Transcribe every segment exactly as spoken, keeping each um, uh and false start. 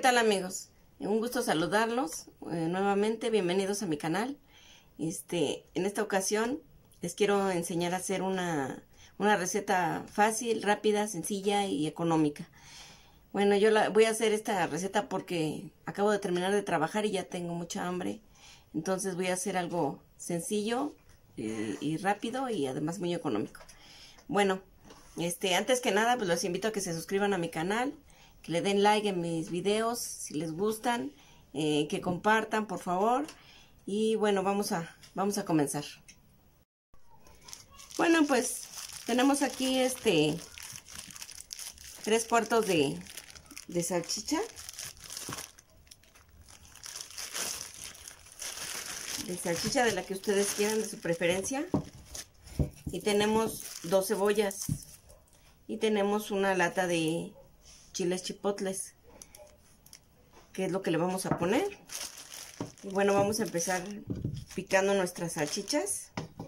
tal, amigos? Un gusto saludarlos eh, nuevamente, bienvenidos a mi canal. Este, en esta ocasión les quiero enseñar a hacer una, una receta fácil, rápida, sencilla y económica. Bueno, yo la, voy a hacer esta receta porque acabo de terminar de trabajar y ya tengo mucha hambre. Entonces voy a hacer algo sencillo y, y rápido y además muy económico. Bueno, este, antes que nada, pues los invito a que se suscriban a mi canal, que le den like en mis videos si les gustan, eh, que compartan, por favor. Y bueno, vamos a, vamos a comenzar. Bueno, pues tenemos aquí este tres cuartos de, de salchicha. De salchicha de la que ustedes quieran, de su preferencia. Y tenemos dos cebollas. Y tenemos una lata de chiles chipotles, que es lo que le vamos a poner. Y bueno, vamos a empezar picando nuestras salchichas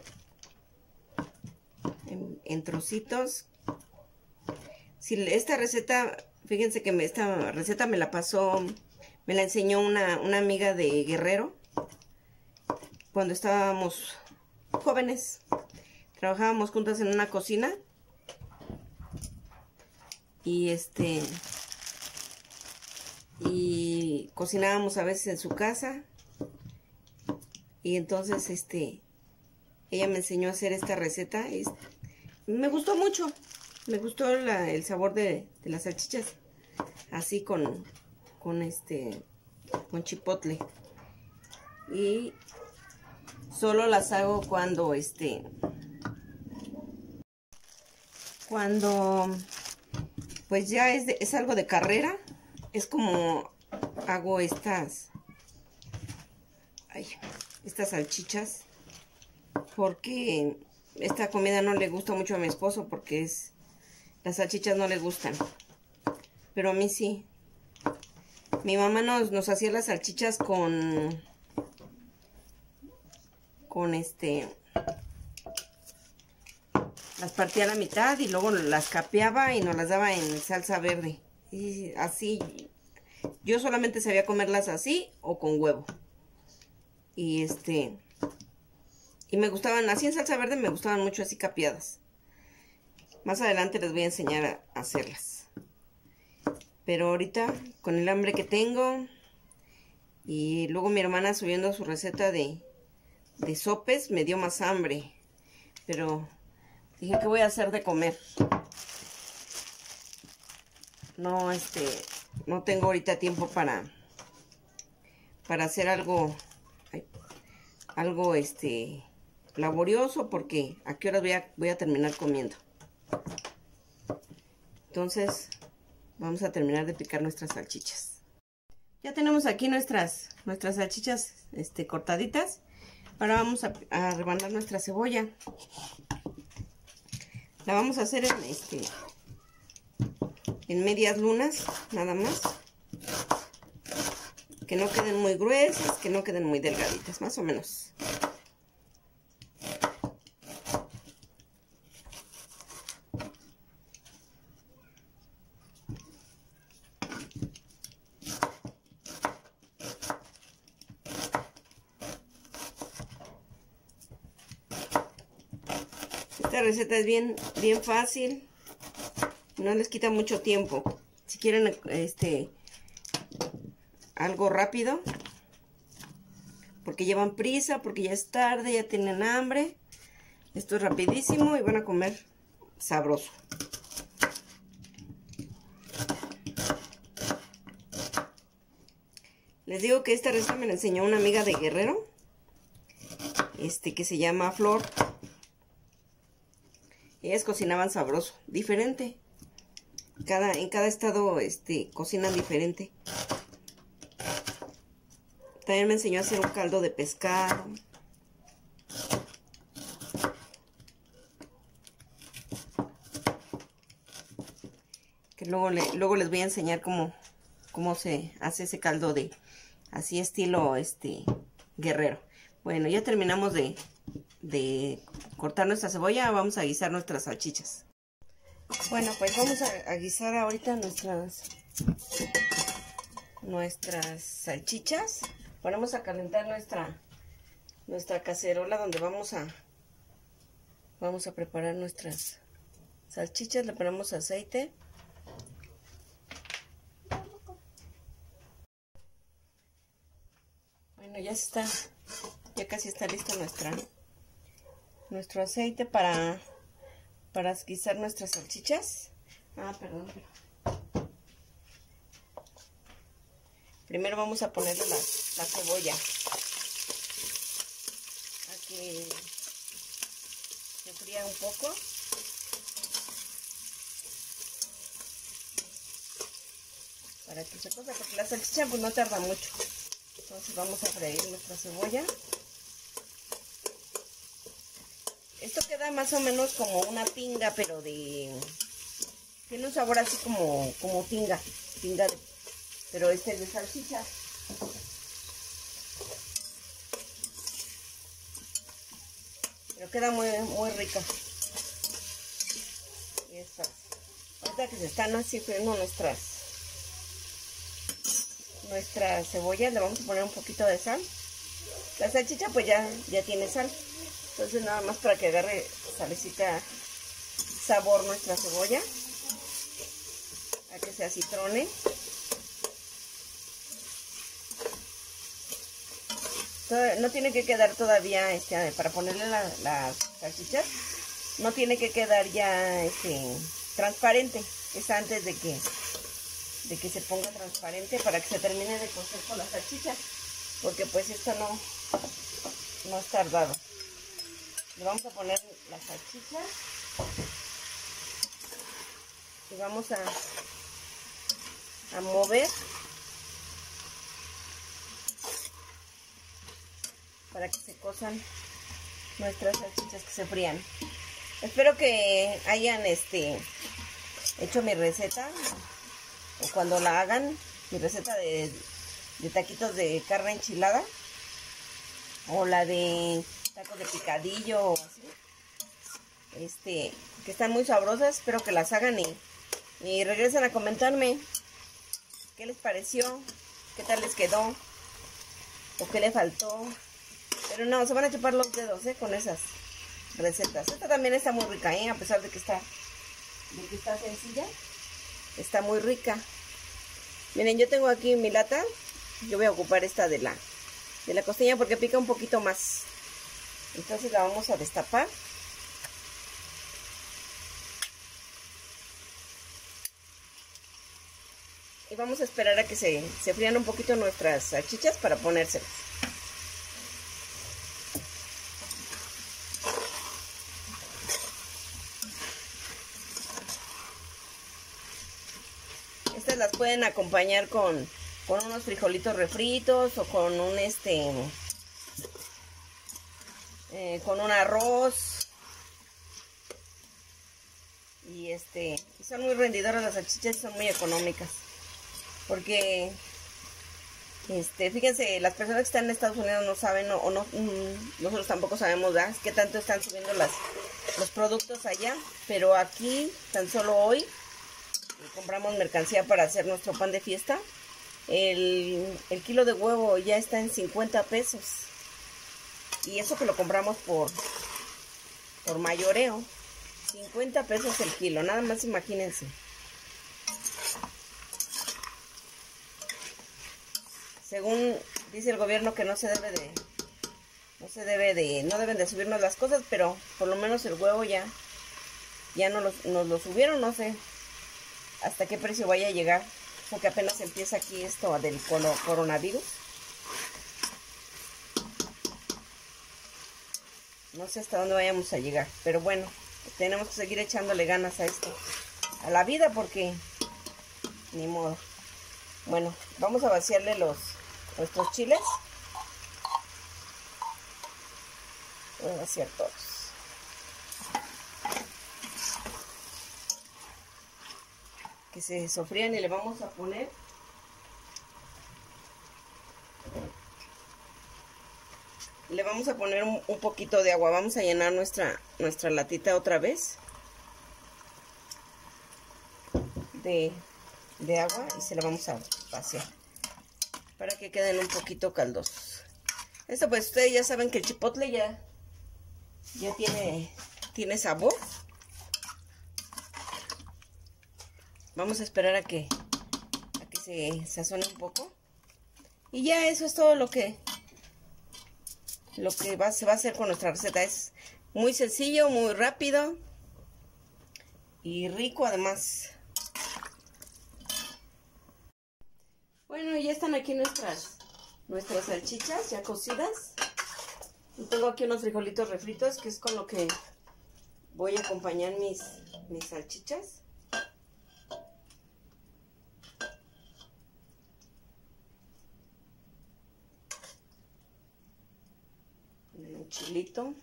en, en trocitos. Si esta receta, fíjense que me, esta receta me la pasó, me la enseñó una, una amiga de Guerrero, cuando estábamos jóvenes. Trabajábamos juntas en una cocina. Y este y cocinábamos a veces en su casa. Y entonces este ella me enseñó a hacer esta receta. Y me gustó mucho. Me gustó la, el sabor de, de las salchichas. Así con con este con chipotle. Y solo las hago cuando este cuando pues ya es, de, es algo de carrera. Es como hago estas ay, estas salchichas, porque esta comida no le gusta mucho a mi esposo, porque es las salchichas no le gustan, pero a mí sí. Mi mamá nos, nos hacía las salchichas con con este las partía a la mitad y luego las capeaba y nos las daba en salsa verde. Y así, yo solamente sabía comerlas así o con huevo. Y este, y me gustaban, así en salsa verde me gustaban mucho así capeadas. Más adelante les voy a enseñar a hacerlas. Pero ahorita, con el hambre que tengo, y luego mi hermana subiendo su receta de, de sopes, me dio más hambre. Pero dije, ¿qué voy a hacer de comer? No, este, no tengo ahorita tiempo para, para hacer algo, algo, este, laborioso, porque a qué horas voy a, voy a terminar comiendo. Entonces, vamos a terminar de picar nuestras salchichas. Ya tenemos aquí nuestras, nuestras salchichas, este, cortaditas. Ahora vamos a, a rebanar nuestra cebolla. La vamos a hacer en, este, en medias lunas, nada más. Que no queden muy gruesas, que no queden muy delgaditas, más o menos. Esta receta es bien, bien fácil, no les quita mucho tiempo. Si quieren este algo rápido, porque llevan prisa, porque ya es tarde, ya tienen hambre, esto es rapidísimo y van a comer sabroso. Les digo que esta receta me la enseñó una amiga de Guerrero, este que se llama Flor. Ellas cocinaban sabroso, diferente. Cada, en cada estado este, cocinan diferente. También me enseñó a hacer un caldo de pescado. Que luego, le, luego les voy a enseñar cómo, cómo se hace ese caldo de así estilo este Guerrero. Bueno, ya terminamos de, de cortar nuestra cebolla. Vamos a guisar nuestras salchichas. Bueno, pues vamos a, a guisar ahorita nuestras nuestras salchichas. Ponemos a calentar nuestra nuestra cacerola donde vamos a vamos a preparar nuestras salchichas. Le ponemos aceite. Bueno, ya está, ya casi está listo nuestra nuestro aceite para para guisar nuestras salchichas. Ah, perdón. Primero vamos a ponerle la, la cebolla a que se fría un poco. Para que se cosa, porque la salchicha pues no tarda mucho. Entonces vamos a freír nuestra cebolla. Esto queda más o menos como una tinga, pero de... tiene un sabor así como, como tinga, tinga de... pero este es de salchicha. Pero queda muy, muy rica. Y estas. Ahorita que se están así friendo nuestras nuestras cebollas, le vamos a poner un poquito de sal. La salchicha pues ya, ya tiene sal. Entonces nada más para que agarre salecita, sabor nuestra cebolla. A que se acitrone. No tiene que quedar todavía, este, para ponerle la, las salchichas, no tiene que quedar ya este, transparente. Es antes de que, de que se ponga transparente para que se termine de cocer con las salchichas. Porque pues esto no, no es tardado. Le vamos a poner las salchichas. Y vamos a, a mover. Para que se cosan nuestras salchichas, que se frían. Espero que hayan este hecho mi receta, o cuando la hagan, mi receta de, de taquitos de carne enchilada, o la de tacos de picadillo, o así. Este, que están muy sabrosas. Espero que las hagan y, y regresen a comentarme qué les pareció, qué tal les quedó, o qué le faltó. Pero no, se van a chupar los dedos, ¿eh? Con esas recetas. Esta también está muy rica, ¿eh? A pesar de que está, de que está sencilla. Está muy rica. Miren, yo tengo aquí mi lata. Yo voy a ocupar esta de la, de la costilla porque pica un poquito más. Entonces la vamos a destapar. Y vamos a esperar a que se, se frían un poquito nuestras salchichas para ponérselas. Estas las pueden acompañar con, con unos frijolitos refritos o con un este eh, con un arroz. Y este son muy rendidoras las salchichas, son muy económicas. Porque este, fíjense, las personas que están en Estados Unidos no saben o, o no, nosotros tampoco sabemos, ¿verdad?, qué tanto están subiendo las, los productos allá. Pero aquí, tan solo hoy, compramos mercancía para hacer nuestro pan de fiesta. El, el kilo de huevo ya está en cincuenta pesos. Y eso que lo compramos por, por mayoreo. cincuenta pesos el kilo, nada más imagínense. Según dice el gobierno que no se debe de, no se debe de, no deben de subirnos las cosas, pero por lo menos el huevo ya, ya nos lo, nos lo subieron, no sé hasta qué precio vaya a llegar, porque apenas empieza aquí esto del coronavirus. No sé hasta dónde vayamos a llegar, pero bueno, tenemos que seguir echándole ganas a esto, a la vida, porque ni modo. Bueno, vamos a vaciarle los nuestros chiles. Voy a vaciar todos. Que se sofrían y le vamos a poner le vamos a poner un, un poquito de agua. Vamos a llenar nuestra nuestra latita otra vez de, de agua y se la vamos a vaciar. para que queden un poquito caldosos. Esto pues ustedes ya saben que el chipotle ya, ya tiene, tiene sabor. Vamos a esperar a que, a que se sazone un poco. Y ya eso es todo lo que, lo que va, se va a hacer con nuestra receta. Es muy sencillo, muy rápido y rico además. Bueno, ya están aquí nuestras, nuestras salchichas ya cocidas. Y tengo aquí unos frijolitos refritos, que es con lo que voy a acompañar mis, mis salchichas. Un chilito.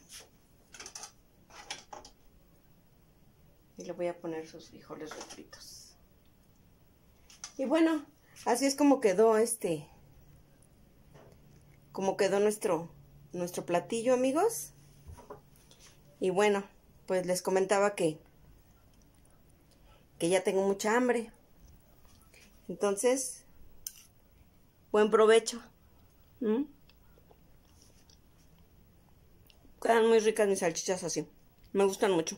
Y le voy a poner sus frijoles refritos. Y bueno, así es como quedó este, como quedó nuestro, nuestro platillo, amigos. Y bueno, pues les comentaba que, que ya tengo mucha hambre. Entonces, buen provecho. ¿Mm? Quedan muy ricas mis salchichas así. Me gustan mucho.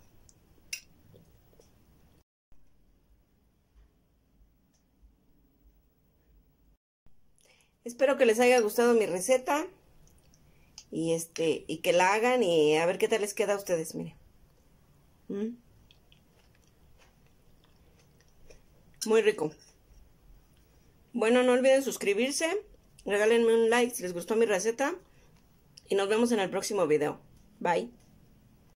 Espero que les haya gustado mi receta. Y este, y que la hagan y a ver qué tal les queda a ustedes, miren. ¿Mm? Muy rico. Bueno, no olviden suscribirse. Regálenme un like si les gustó mi receta. Y nos vemos en el próximo video. Bye.